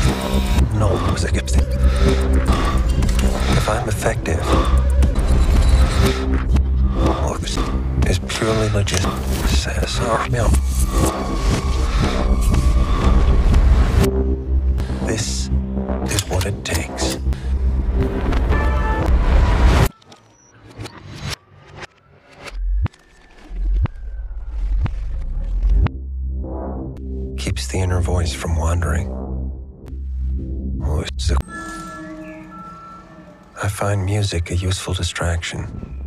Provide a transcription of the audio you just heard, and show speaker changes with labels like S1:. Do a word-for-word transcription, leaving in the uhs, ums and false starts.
S1: No music if I'm effective. Looks is purely legit. Says our milk. This is what it takes. Keeps the inner voice from wandering. I find music a useful distraction.